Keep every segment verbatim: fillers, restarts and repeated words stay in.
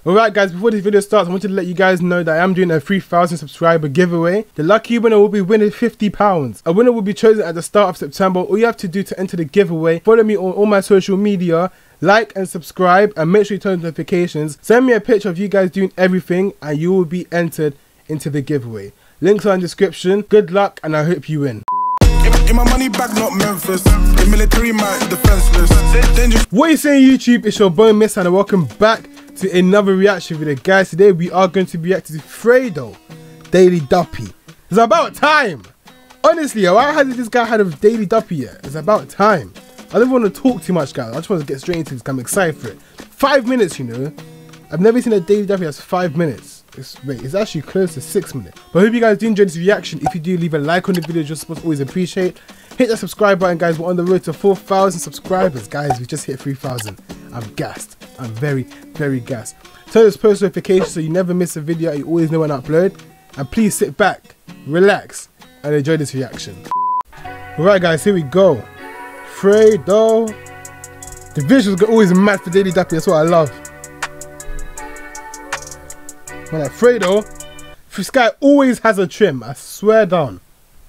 Alright guys, before this video starts, I wanted to let you guys know that I am doing a three thousand subscriber giveaway. The lucky winner will be winning fifty pounds. A winner will be chosen at the start of September. All you have to do to enter the giveaway, follow me on all my social media, like and subscribe, and make sure you turn on notifications. Send me a picture of you guys doing everything and you will be entered into the giveaway. Links are in the description. Good luck and I hope you win. In my money bag, not Memphis. The military might defenseless. What are you saying, YouTube? It's your boy Misan and welcome back to another reaction video. Guys, today we are going to react to Fredo Daily Duppy. It's about time. Honestly, why hasn't this guy had a Daily Duppy yet? It's about time. I don't want to talk too much, guys. I just want to get straight into this. I'm excited for it. Five minutes, you know. I've never seen a Daily Duppy that's five minutes. It's, wait, it's actually close to six minutes. But I hope you guys do enjoy this reaction. If you do, leave a like on the video. Just supposed to always appreciate. Hit that subscribe button, guys. We're on the road to four thousand subscribers, guys. We just hit three thousand. I'm gassed. I'm very, very gassed. Turn this post notifications so you never miss a video. You always know when I upload. And please sit back, relax, and enjoy this reaction. Alright, guys, here we go. Fredo. The visuals are always mad for Daily Duppy. That's what I love. Well, like Fredo, this guy always has a trim. I swear down.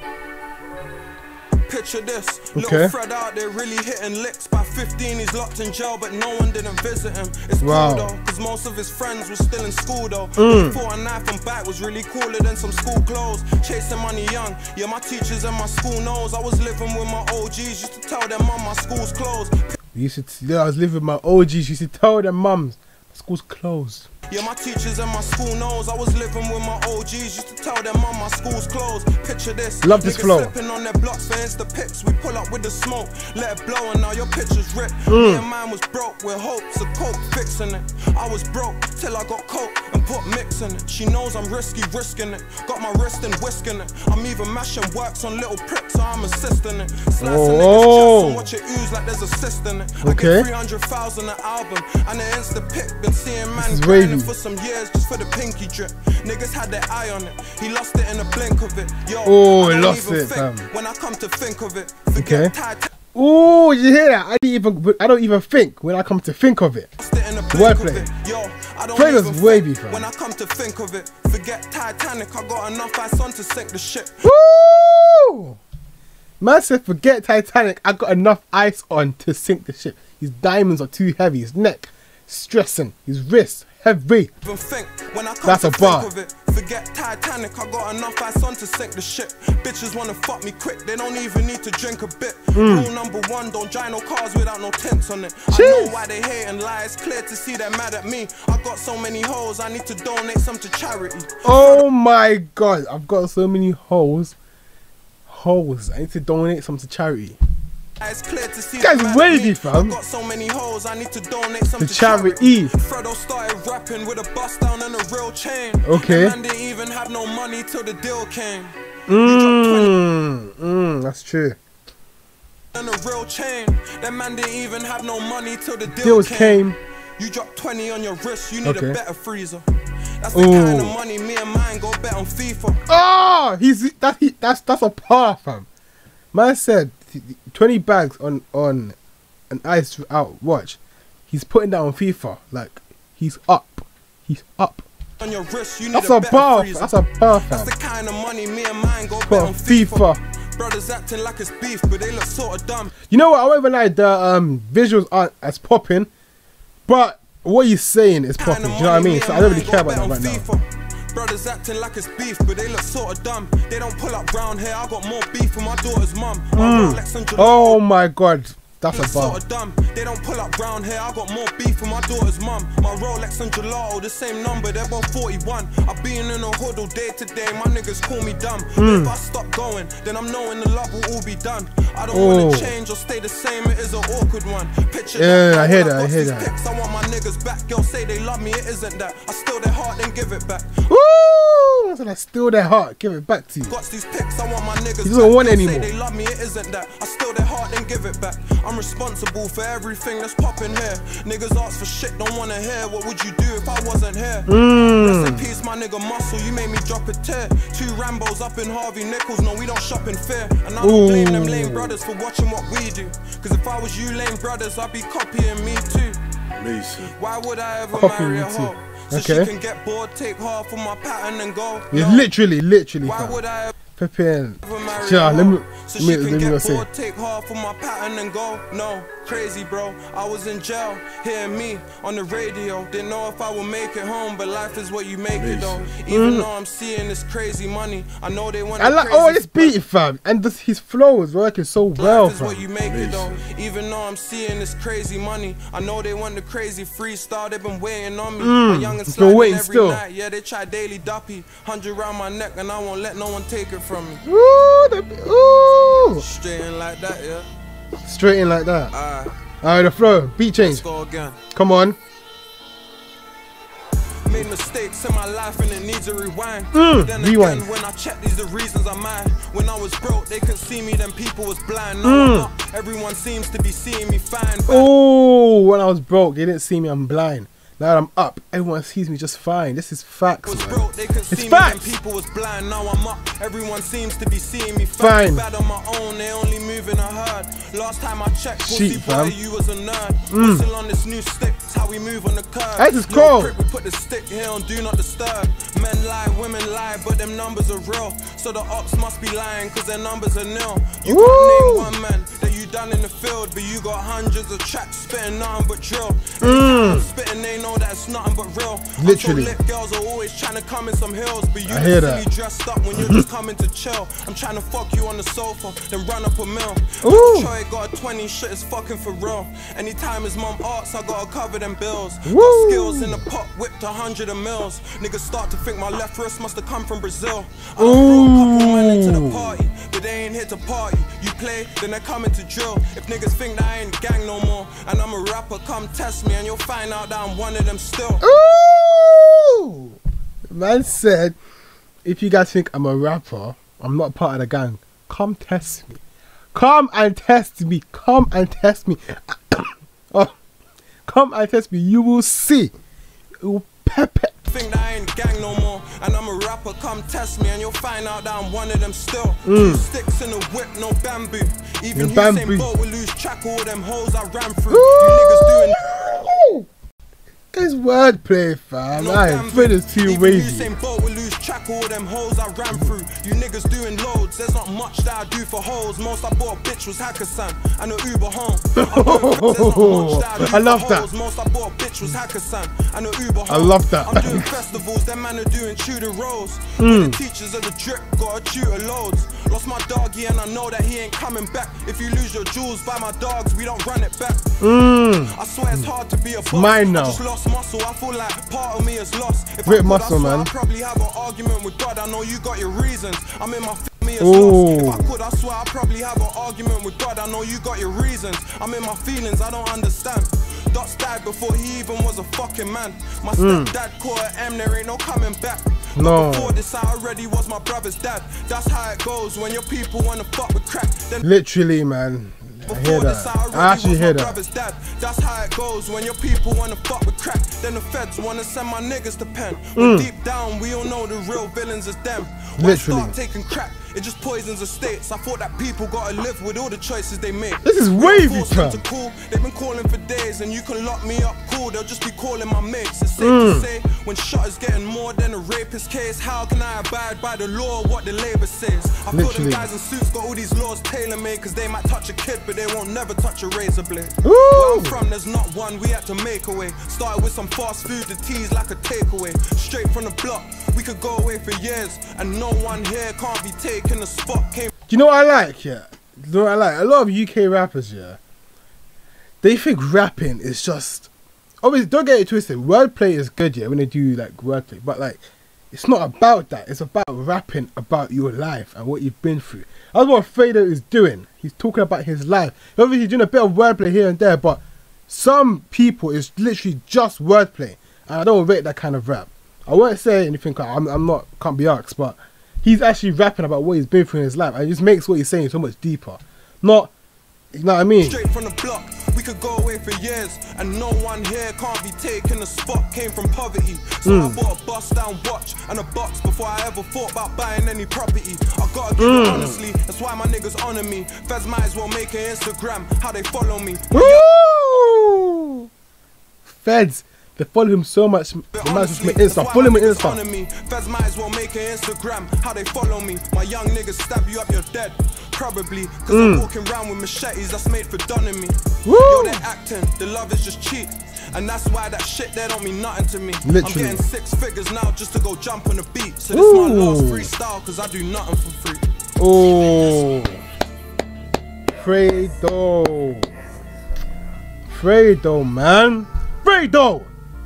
Picture this, okay. Little Fred out there really hitting licks. By fifteen he's locked in jail, but no one didn't visit him. It's wow. Cool though, because most of his friends were still in school though. Mm. Before a knife and back was really cooler than some school clothes. Chasing money young, yeah, my teachers and my school knows. I was living with my O Gs, used to tell them mum my school's closed. You used to, yeah, I was living with my O Gs, used to tell them mums my school's closed. Yeah, my teachers and my school knows. I was living with my O Gs, used to tell them mum my school's closed. Picture this, love this flow. Slipping on their blocks for Insta pics. We pull up with the smoke, let it blow, and now your picture's ripped. Mm. Me and mine was broke with hopes of coke fixing it. I was broke till I got coke and put mix in it. She knows I'm risky, risking it. Got my wrist and whisking it. I'm even mashing works on little pricks, so I'm assisting it. Slicing oh. niggas chest and watch it ooze like there's a cyst in it. Okay. I get three hundred thousand an album and an Insta pic. Been seeing man grinding for some years just for the pinky drip. Niggas had their eye on it. He lost it in a blink of it. Yo, oh, he lost it. Fam. When I come to think of it, okay. Oh, you hear that? I didn't even. I don't even think when I come to think of it. Wordplay. Fredo's wavy, fam. When I come to think of it, forget Titanic. I got enough ice on to sink the ship. Woo! Man said, forget Titanic. I got enough ice on to sink the ship. His diamonds are too heavy. His neck stressing. His wrists heavy. That's a bar. Forget Titanic, I got enough ice on to sink the ship. Bitches wanna fuck me quick, they don't even need to drink a bit. Mm. Rule number one, don't drive no cars without no tints on it. Jeez. I know why they hate and lie, it's clear to see they're mad at me. I got so many hoes, I need to donate some to charity. Oh my god, I've got so many hoes. Hoes, I need to donate some to charity. It's clear to see guy's wavy, fam. Got so many hoes, I need to donate some to to charity. Fredo started rapping with a bust down and a real chain. Okay. And didn't even have no money till the deal came. Mmm, mm, that's true. And a real chain. That man didn't even have no money till the deal Deals came. came. You dropped twenty on your wrist, you need okay. a better freezer. That's the ooh. Kind of money me and mine go bet on FIFA. Oh, he's that he, that's that's a par, fam. Man said twenty bags on on an ice out watch. He's putting that on FIFA. Like he's up. He's up. On your wrist, you need that's a, a bar. freezer. That's a bar, fam. That's the kind of money me and mine go put bet on on FIFA. FIFA. Brothers acting like it's beef, but they look sort of dumb. You know what? I won't even lie. The um visuals aren't as popping, but what he's saying is popping. Do you know what I mean? So I don't really care about that right now. Brothers acting like it's beef, but they look sort of dumb. They don't pull up brown hair. I got more beef with my daughter's mum. Mm. Oh my god, that's a bar. Sort of dumb. They don't pull up brown hair. I got more beef with my daughter's mum. My Rolex and gelato, the same number. They're both forty-one. I've been in a hood all day today. My niggas call me dumb. Mm. If I stop going, then I'm knowing the love will all be done. I don't oh. wanna change or stay the same. It is an awkward one. Picture yeah, that. I hear I that. I hear that. Pics, I want my niggas back. Girls say they love me. It isn't that. I steal their heart, then give it back. Woo! I said I steal their heart, give it back to you. Got these pics, I want my niggas. He doesn't want anymore. Say they love me, it isn't that. I steal their heart, then give it back. I'm responsible for everything that's popping here. Niggas ask for shit, don't wanna hear. What would you do if I wasn't here? Mm. Rest in peace, my nigga Muscle. You made me drop a tear. Two Rambos up in Harvey Nichols. No, we don't shop in fear. And I don't Ooh. blame them lame brothers for watching what we do. Cause if I was you lame brothers, I'd be copying me too. Misan. Why would I ever Copy marry me a too. hoe? So Okay. she can get bored, take half of my pattern and go. It's No. literally, literally. Why fam. would I Flipping. ever marry Yeah, her? let me, So let she me, can let me get not say. bored, take half of my pattern and go. No, crazy bro, I was in jail, hearing me on the radio. Didn't know if I would make it home, but life is what you make it though. Even though I'm seeing this crazy money, I know they want I like, crazy oh, this beat, fam. And this, his flow is working so well, Life is what you fam. make it though. Even though I'm seeing this crazy money, I know they want the crazy freestyle. They've been waiting on me. Mm, My young and it's been sliding waiting every still. night. Yeah, they try daily Duppy. Hundred round my neck, and I won't let no one take it from me. Ooh, the, ooh. Straight in like that, yeah. Straight in like that. Alright, Alright, the flow. Beat let's change. go again. Come on. Made mistakes in my life and it needs a rewind. Mm, But then rewind. again, when I check these the reasons I'm mad. When I was broke, they couldn't see me, then people was blind. Now Mm. I'm up, everyone seems to be seeing me fine. But Oh, when I was broke, they didn't see me. I'm blind. Now that I'm up, everyone sees me just fine. This is facts, was man. broke, they could It's see me, facts. and people was blind. Now I'm up, everyone seems to be seeing me fine. Fine. Bad on my own, they only moving a herd. Last time I checked, pussy Shit, boy, fam. you was a nerd. Mm. Whistle on this new stick, it's how we move on the curb. That is Little cold. prick, we put the stick here on do not disturb. Men lie, women lie, but them numbers are real. So the ops must be lying, cause their numbers are nil. You Woo. can't name one man that you done in the field, but you got hundreds of tracks spitting nothing but drill. Mm. Spitting, they know that it's nothing but real. Literally. Lit girls are always trying to come in some hills, but you I hear silly that. dressed up when you're just coming to chill. I'm trying to fuck you on the sofa, then run up a mill. Ooh. Troy got a twenty, shit is fucking for real. Anytime his mum asks, I gotta cover them bills. Woo. Got skills in the pot, whipped a hundred of mils. Niggas start to think my left wrist must have come from Brazil. I done brought a couple men into the party, but they ain't here to party. You play, then they're coming to drill. If niggas think that I ain't gang no more, and I'm a rapper, come test me, and you'll find out that I'm one of them still. Ooh! Man said, if you guys think I'm a rapper, I'm not part of the gang, come test me. Come and test me. Come and test me. Oh, come and test me. You will see. It will pepper. Think that I ain't gang no more, and I'm a rapper, come test me, and you'll find out that I'm one of them still. Mm. Two sticks in the whip, no bamboo. Even No Usain bamboo. Bolt will lose track of all them hoes I ran through. You niggas doing Ooh! It's wordplay, fam. no I bamboo. Fred is too Even wavy. Usain Bolt will lose track of all them hoes I ran through. You niggas doing loads, there's not much that I do for hoes. Most I bought a bitch was Hakkasan and a Uber home. I'm doing there's not much that I do I love for that. hoes. Most I bought a bitch was Hakkasan and a Uber home. I love that. I'm doing festivals, them man are doing tutor roles. Mm. The teachers of the drip got a tutor loads. Lost my doggy and I know that he ain't coming back. If you lose your jewels by my dogs, we don't run it back. Mm. I swear it's hard to be a boss. mine now. I just lost muscle, I feel like part of me is lost. If Rip I could, muscle, I swear man. I'd probably have an argument with God. I know you got your reasons. I'm in my f- me is Ooh. lost. If I could, I swear I'd probably have an argument with God. I know you got your reasons. I'm in my feelings, I don't understand. Dots died before he even was a fucking man. My stepdad caught an M, there ain't no coming back. But No. before this, I already was my brother's dad. That's how it goes when your people wanna fuck with crack. Then Literally, man. I hear before this, that. I already I actually was hear my that. brother's dad. That's how it goes when your people wanna fuck with crack. Then the feds wanna send my niggas to pen. But deep down, we all know the real villains is them. When I Literally. start taking crack, it just poisons the states. I thought that people gotta live with all the choices they make. This is We don't wavy, force them fam. to call. They've been calling for days, and you can lock me up cool. They'll just be calling my mates. It's safe to say when shot is getting more than a rapist case. How can I abide by the law? What the labor says. I feel them Literally. guys in suits got all these laws tailor made, cause they might touch a kid, but they won't never touch a razor blade. Where I'm Ooh. from, there's not one. We had to make a way. Started with some fast food, the teas like a takeaway. Straight from the block, we could go away for years, and no one here can't be taking the spot. Came Do you know what I like? Yeah. Do you know what I like? A lot of U K rappers, yeah, they think rapping is just. Obviously, don't get it twisted. Wordplay is good, yeah, when they do like wordplay, but like, it's not about that. It's about rapping about your life and what you've been through. That's what Fredo is doing. He's talking about his life. Obviously, he's doing a bit of wordplay here and there, but some people it's literally just wordplay, and I don't rate that kind of rap. I won't say anything. I'm, I'm not can't be asked, but he's actually rapping about what he's been through in his life, and it just makes what he's saying so much deeper. Not, you know what I mean? straight from the block, we could go away for years, and no one here can't be taking the spot. Came from poverty, so I bought a bust down watch and a box before I ever thought about buying any property. I gotta give it honestly, that's why my niggas honor me. Feds might as well make an Instagram, how they follow me. Woo! Feds They follow him so much. The man's just make Insta. Follow him on Insta. Feds might as well make an Instagram. How they follow me. My young niggas stab you up, you're dead. Probably. Cause mm. I'm walking around with machetes that's made for dunning me. Woo. Yo, they're acting. The love is just cheap. And that's why that shit there don't mean nothing to me. Literally. I'm getting six figures now just to go jump on the beat. So this Ooh. my last freestyle cause I do nothing for free. Oh, Fredo. Fredo, man. Fredo!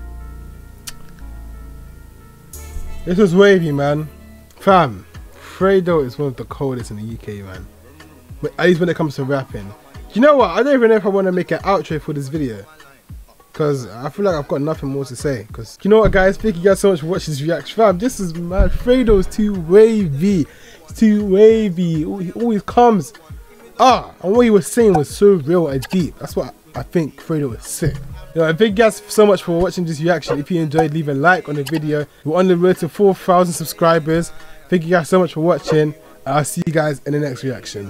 This was wavy, man. Fam, Fredo is one of the coldest in the U K, man. But at least when it comes to rapping. Do you know what? I don't even know if I want to make an outro for this video. Because I feel like I've got nothing more to say. Because, you know what, guys? Thank you guys so much for watching this reaction. Fam, this is mad. Fredo's too wavy. It's too wavy. He always comes. Ah, and what he was saying was so real and deep. That's what I think Fredo was sick. You know, thank you guys so much for watching this reaction. If you enjoyed, leave a like on the video. We're on the road to four thousand subscribers. Thank you guys so much for watching. I'll see you guys in the nenext reaction.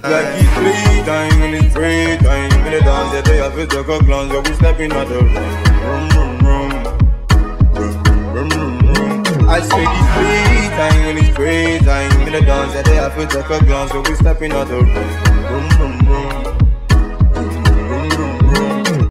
I say this free time when it's free time. In the dance that they have to take a glance, so we stepping out the room.